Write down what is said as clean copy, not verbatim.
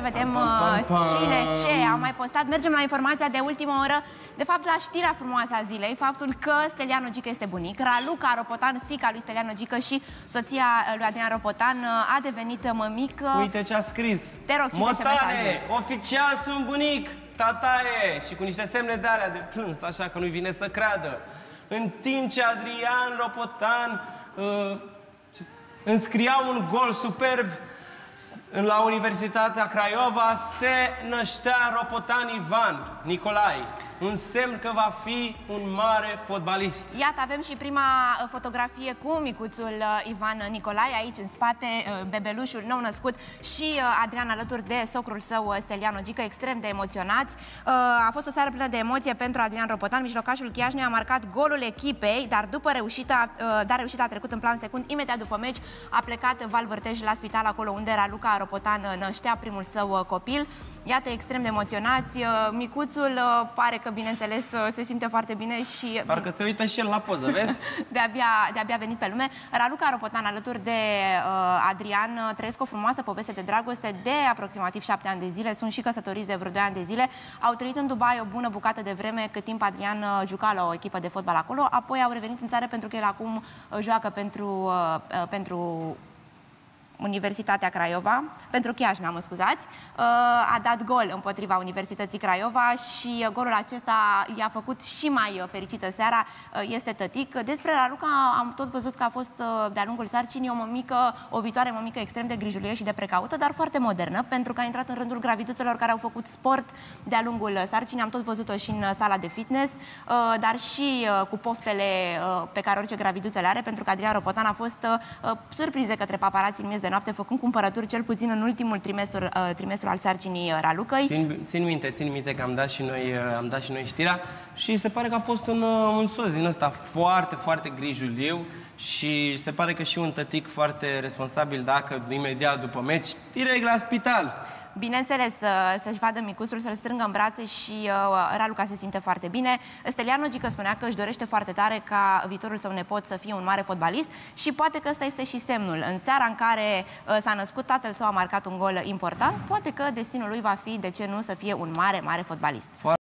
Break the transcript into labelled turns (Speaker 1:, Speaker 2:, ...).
Speaker 1: vedem cine ce a mai postat. Mergem la informația de ultimă oră. De fapt, la știrea frumoasă a zilei, faptul că Steliano Gică este bunic. Raluca Ropotan, fiica lui Steliano Gică și soția lui Adrian Ropotan, a devenit mămică.
Speaker 2: Uite ce a scris.
Speaker 1: Te rog, citește mesajul.
Speaker 2: Oficial sunt bunic, tataie, și cu niște semne de alea de plâns, așa că nu-i vine să creadă. În timp ce Adrian Ropotan înscria un gol superb la Universitatea Craiova, se năștea Ropotan Ivan Nicolae, un semn că va fi un mare fotbalist.
Speaker 1: Iată, avem și prima fotografie cu micuțul Ivan Nicolae, aici în spate, bebelușul nou născut și Adrian alături de socrul său Steliano Gică, extrem de emoționați. A fost o seară plină de emoție pentru Adrian Ropotan. Mijlocașul Chiajnei a marcat golul echipei, dar după reușita a trecut în plan secund. Imediat după meci a plecat Val Vârtej la spital, acolo unde Raluca Ropotan năștea primul său copil. Iată, extrem de emoționați. Micuțul pare că, bineînțeles, se simte foarte bine și...
Speaker 2: Parcă se uită și el la poză, vezi?
Speaker 1: De-abia venit pe lume. Raluca Ropotan, alături de Adrian, trăiesc o frumoasă poveste de dragoste de aproximativ 7 ani de zile. Sunt și căsătoriți de vreo 2 ani de zile. Au trăit în Dubai o bună bucată de vreme, cât timp Adrian juca la o echipă de fotbal acolo. Apoi au revenit în țară pentru că el acum joacă pentru Universitatea Craiova, pentru Chiajna, mă scuzați, a dat gol împotriva Universității Craiova și golul acesta i-a făcut și mai fericită seara. Este tătic. Despre Raluca am tot văzut că a fost de-a lungul sarcinii o viitoare mămică extrem de grijulie și de precaută, dar foarte modernă, pentru că a intrat în rândul graviduțelor care au făcut sport de-a lungul sarcinii. Am tot văzut-o și în sala de fitness, dar și cu poftele pe care orice graviduță le are, pentru că Adrian Ropotan a fost surprins de către paparații în miez de noapte, făcând cumpărături cel puțin în ultimul trimestru al sarcinii Ralucăi.
Speaker 2: Țin minte că am dat și noi știrea și se pare că a fost un soț din ăsta foarte, foarte grijuliu și se pare că și un tătic foarte responsabil, dacă imediat după meci direct la spital.
Speaker 1: Bineînțeles, să-și vadă micuțul, să-l strângă în brațe și Raluca se simte foarte bine. Steliano Gică spunea că își dorește foarte tare ca viitorul său nepot să fie un mare fotbalist și poate că ăsta este și semnul. În seara în care s-a născut, tatăl său a marcat un gol important, poate că destinul lui va fi, de ce nu, să fie un mare, mare fotbalist.